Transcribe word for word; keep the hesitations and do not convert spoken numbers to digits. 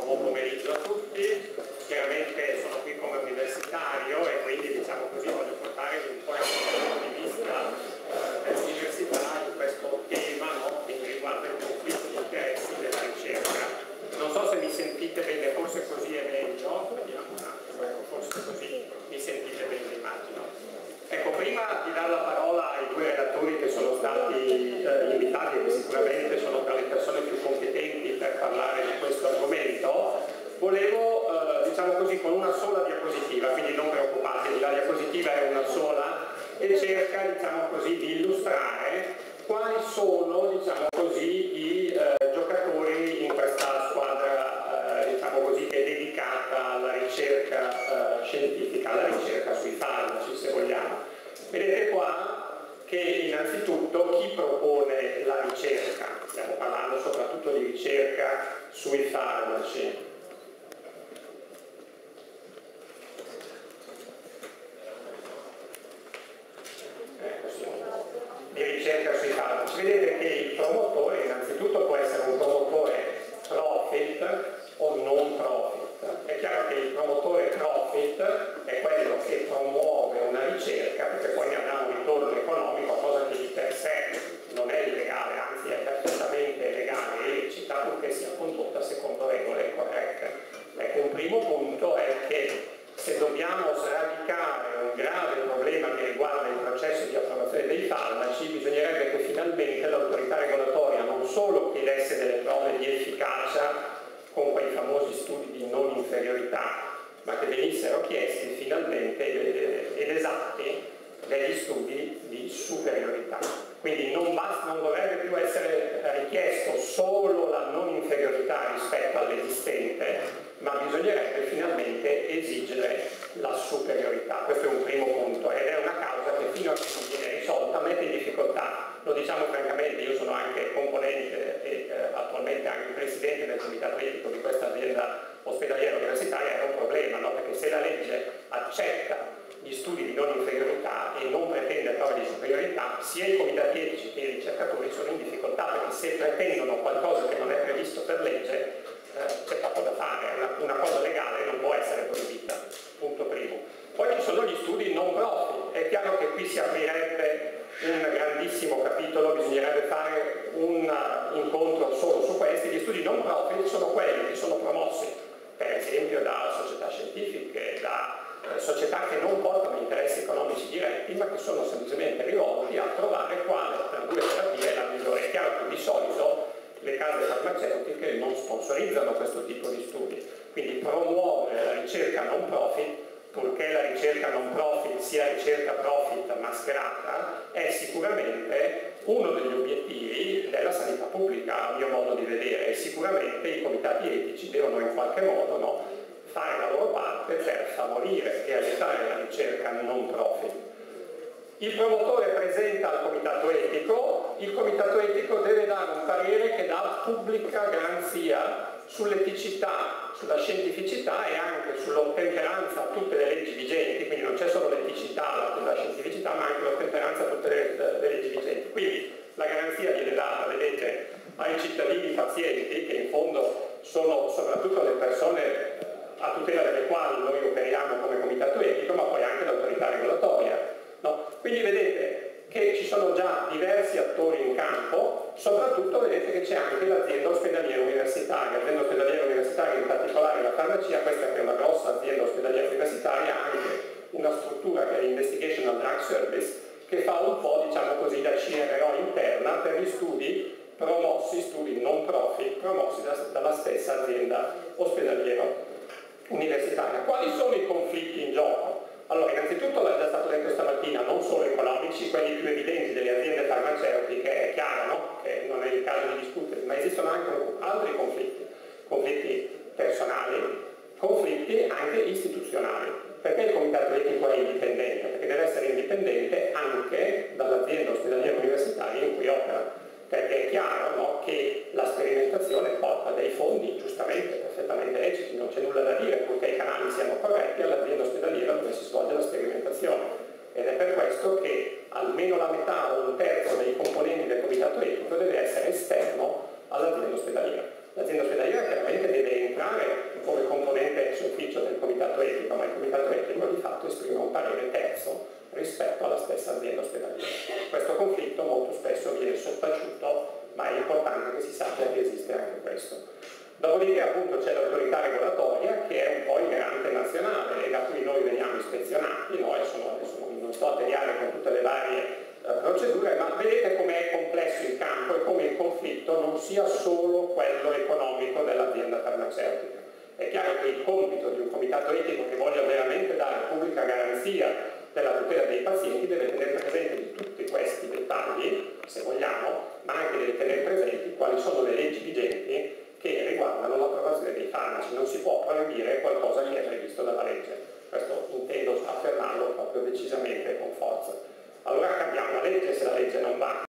buon pomeriggio a tutti. Chiaramente sono qui come universitario e quindi diciamo così voglio portare un po' il punto di vista eh, dell'università in questo tema, no? Che riguarda il conflitto di interessi della ricerca. Non so se mi sentite bene, forse così è meglio, vediamo un attimo, ecco, forse così mi sentite bene, immagino. Ecco, prima di dare la parola ai due relatori che sono stati eh, invitati e che sicuramente sono tra le persone più competenti per parlare di questo argomento, volevo, eh, diciamo così, con una sola diapositiva, quindi non preoccupatevi, la diapositiva è una sola e cerca, diciamo così, di illustrare quali sono, diciamo così, i eh, giocatori in questa squadra, eh, diciamo così, che è dedicata alla ricerca eh, scientifica, alla ricerca sui farmaci, se vogliamo. Vedete qua che innanzitutto chi propone la ricerca, stiamo parlando soprattutto di ricerca sui farmaci, di ricerca sui farmaci. Vedete che il promotore innanzitutto può essere un promotore profit o non profit. È chiaro che il promotore profit è quello che promuove una ricerca perché poi ne avrà un ritorno economico, cosa che di per sé non è illegale, anzi è perfettamente legale e lecita purché sia condotta secondo regole corrette. Ecco, un primo punto è che se dobbiamo sradicare un grave problema che riguarda il processo di approvazione dei farmaci, bisognerebbe che finalmente l'autorità regolatoria non solo chiedesse delle prove di efficacia con quei famosi studi di non inferiorità, ma che venissero chiesti finalmente ed esatti degli studi di superiorità. Quindi non, basta, non dovrebbe più essere richiesto solo la non inferiorità rispetto all'esistente, ma bisognerebbe finalmente esigere la superiorità. Questo è un primo punto ed è una causa che fino a che non viene risolta mette in difficoltà. Lo diciamo francamente, io sono anche componente e eh, attualmente anche presidente del comitato etico di questa azienda ospedaliera universitaria, è un problema, no? Perché se la legge accetta gli studi di non inferiorità e non pretende prove di superiorità, sia i comitati etici che i ricercatori sono in difficoltà, perché se pretendono qualcosa che non è previsto per legge eh, c'è poco da fare, una, una cosa legale non può essere proibita, punto primo. Poi ci sono gli studi non profit, è chiaro che qui si aprirebbe un grandissimo capitolo, bisognerebbe fare un incontro solo su questi. Gli studi non profit sono quelli che sono promossi per esempio da società scientifiche, da eh, società che non portano interessi economici diretti, ma che sono semplicemente rivolti a trovare quale tra due terapie è la migliore. È chiaro che di solito le case farmaceutiche non sponsorizzano questo tipo di studi, quindi promuovere la ricerca non profit, purché la ricerca non profit sia ricerca profit mascherata, è sicuramente uno degli obiettivi della sanità pubblica, a mio modo di vedere, e sicuramente i comitati etici devono in qualche modo, no, fare la loro parte per favorire e aiutare la ricerca non profit. Il promotore presenta al comitato etico, il comitato etico deve dare un parere che dà pubblica garanzia sull'eticità, sulla scientificità e anche sull'ottemperanza a tutte le leggi vigenti, quindi non c'è solo l'eticità, la scientificità, ma anche l'ottemperanza a tutte le, le leggi vigenti. Quindi la garanzia viene data, vedete, ai cittadini pazienti, che in fondo sono soprattutto le persone a tutela delle quali noi operiamo come comitato etico, ma poi anche l'autorità regolatoria. No? Quindi vedete che ci sono già diversi attori in campo, soprattutto vedete che c'è anche l'azienda ospedaliera universitaria. L'azienda ospedaliera universitaria, in particolare la farmacia, questa che è una grossa azienda ospedaliera universitaria, ha anche una struttura che è l'Investigational Drug Service, che fa un po', diciamo così, da C R O interna per gli studi promossi, studi non profit, promossi da, dalla stessa azienda ospedaliera universitaria. Quali sono i conflitti in gioco? Allora, innanzitutto, è già stato detto stamattina, non solo economici, quelli più evidenti delle aziende farmaceutiche, è chiaro, no? Che non è il caso di discutere, ma esistono anche altri conflitti, conflitti personali, conflitti anche istituzionali. Perché il comitato etico è indipendente? Perché deve essere indipendente anche dall'azienda ospedaliera universitaria in cui opera. Perché è chiaro, no, che la sperimentazione porta dei fondi giustamente, perfettamente leciti, non c'è nulla da dire, purché i canali siano corretti all'azienda ospedaliera dove si svolge la sperimentazione. Ed è per questo che almeno la metà o un terzo dei componenti del comitato etico deve essere esterno all'azienda ospedaliera. L'azienda ufficio del comitato etico, ma il comitato etico di fatto esprime un parere terzo rispetto alla stessa azienda ospedaliera. Questo conflitto molto spesso viene sottaciuto, ma è importante che si sappia che esiste anche questo. Dopodiché appunto c'è l'autorità regolatoria che è un po' il garante nazionale e da cui noi veniamo ispezionati, no? E sono, adesso non sto a tediare con tutte le varie eh, procedure, ma vedete com'è complesso il campo e come il conflitto non sia solo quello economico dell'azienda farmaceutica. È chiaro che il compito di un comitato etico che voglia veramente dare pubblica garanzia della tutela dei pazienti deve tenere presente di tutti questi dettagli, se vogliamo, ma anche deve tenere presenti quali sono le leggi vigenti che riguardano l'approvazione dei farmaci. Non si può proibire qualcosa che è previsto dalla legge. Questo intendo affermarlo proprio decisamente con forza. Allora cambiamo la legge se la legge non va.